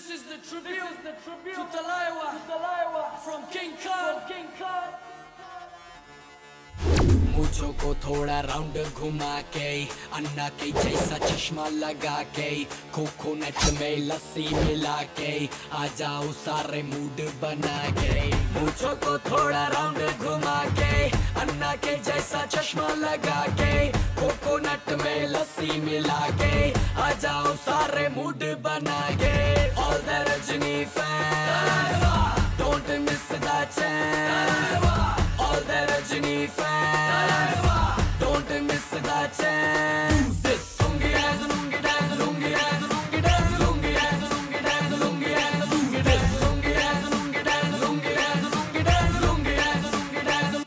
This is the tribute to Talaiwa from King Khan. मुझो को थोड़ा round घुमा के अन्ना के जैसा चश्मा लगा के कोकोनट में लस्सी मिला के आ जाओ सारे मूड बना के। मुझो को थोड़ा राउंड घुमा के अन्ना के जैसा चश्मा लगा के कोकोनट में लस्सी मिला के आ जाओ सारे मूड बना के। All the Rajini fans, don't miss the chance. All the Rajini fans, don't miss the chance. Lungi dance, lungi dance, lungi dance, lungi dance, lungi dance, lungi dance, lungi dance, lungi dance, lungi dance, lungi dance, lungi dance, lungi dance, lungi dance, lungi dance.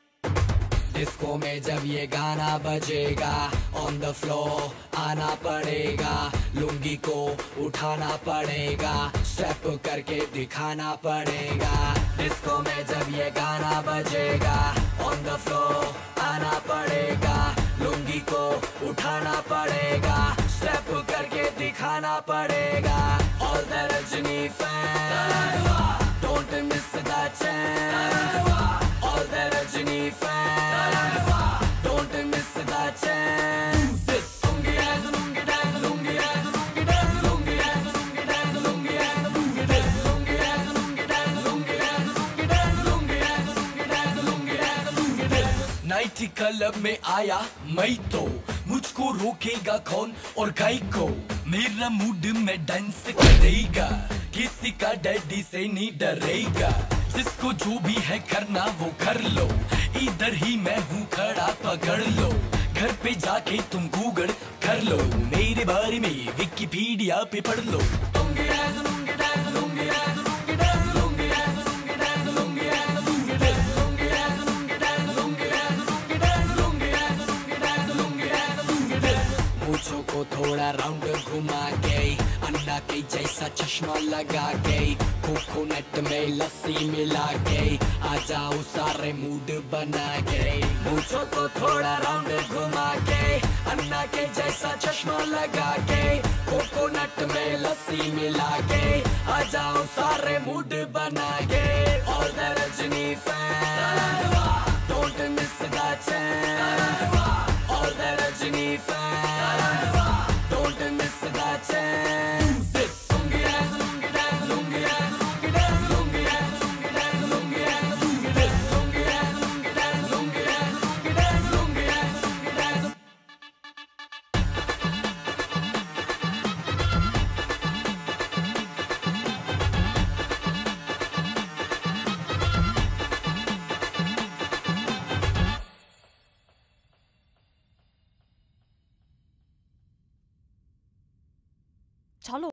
Disco में जब ये गाना बजेगा on the floor आना पड़ेगा, लुंगी को उठाना पड़ेगा, स्टेप करके दिखाना पड़ेगा। डिस्को में जब ये गाना बजेगा ऑन द फ्लोर आना पड़ेगा, लुंगी को उठाना पड़ेगा, स्टेप करके दिखाना पड़ेगा। All the Rajini fans, don't miss the chance. All the Rajini fans, don't miss the chance. Lungi dance, lungi dance, lungi dance, lungi dance, lungi dance, lungi dance, lungi dance, lungi dance, lungi dance, lungi dance, lungi dance, lungi dance, lungi dance, lungi dance, lungi dance, lungi dance. Night club में आया मैं तो मुझको रोकेगा कौन और गाय को, मेरा मूड में डांस करेगा, किसी का डैडी से नहीं डरेगा। जिसको जो भी है करना वो कर लो, इधर ही मैं हूँ खड़ा पकड़ लो। घर पे जाके तुम गूगल कर लो, मेरे बारे में विकिपीडिया पे पढ़ लो। Lungi dance, lungi dance, lungi dance, lungi dance, lungi dance, lungi dance, lungi dance, lungi dance, lungi dance, lungi dance, lungi dance, lungi dance, lungi dance, lungi dance, lungi dance, lungi dance. मुझो को थोड़ा राउंड घुमा के अन्ना के जैसा चश्मा लगा के कोकोनट में लस्सी मिला के आ जाओ सारे मूड बना के। मुझो को थोड़ा राउंड घुमा के अन्ना के जैसा चश्मा लगा के कोकोनट में लस्सी मिला के आ जाओ सारे मूड बना के। All the Rajini fans, don't miss the chance. All the Rajini fans, don't miss the chance. Lungi dance, lungi dance, lungi dance, lungi dance, lungi dance, lungi dance, lungi dance, lungi dance, lungi dance, lungi dance, lungi dance, lungi dance, lungi dance, lungi dance. चलो।